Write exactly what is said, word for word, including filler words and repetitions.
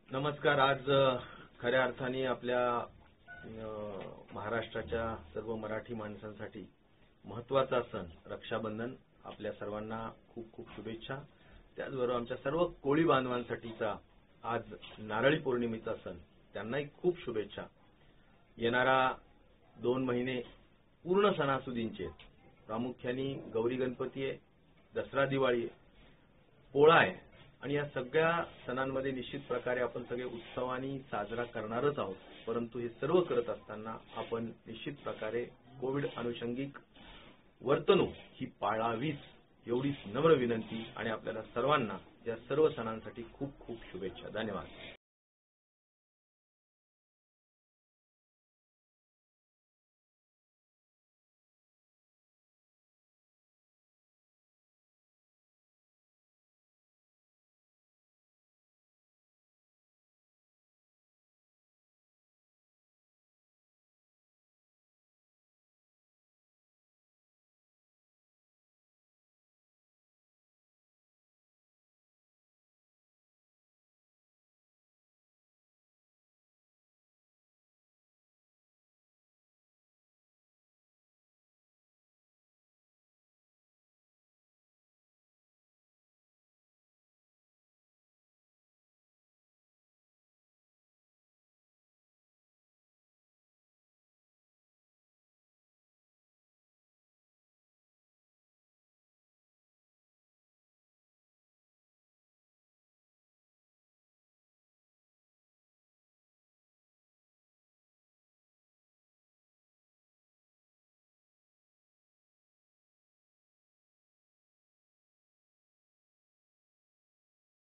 नमस्कार. आज खऱ्या अर्थाने आपल्या महाराष्ट्राच्या सर्व मराठी माणसांसाठी महत्त्वाचा सण रक्षाबंधन. आपल्या सर्वांना खूप खूप शुभेच्छा. त्याचबरोबर आमच्या सर्व कोळी बांधवांसाठीचा आज नारळी पौर्णिमेचा सण, त्यांनाही खूप शुभेच्छा. येणारा दोन महिने पूर्ण सणासुदींचे, प्रामुख्याने गौरी गणपती आहे, दसरा दिवाळी आहे, पोळा आहे आणि या सगळ्या सणांमध्ये निश्चित प्रकारे आपण सगळे उत्सवाने साजरा करणारच आहोत. परंतु हे सर्व करत असताना आपण निश्चित प्रकारे कोविड अनुषंगिक वर्तणूक ही पाळावीच एवढीच नम्र विनंती आणि आपल्याला सर्वांना या सर्व सणांसाठी खूप खूप शुभेच्छा. धन्यवाद.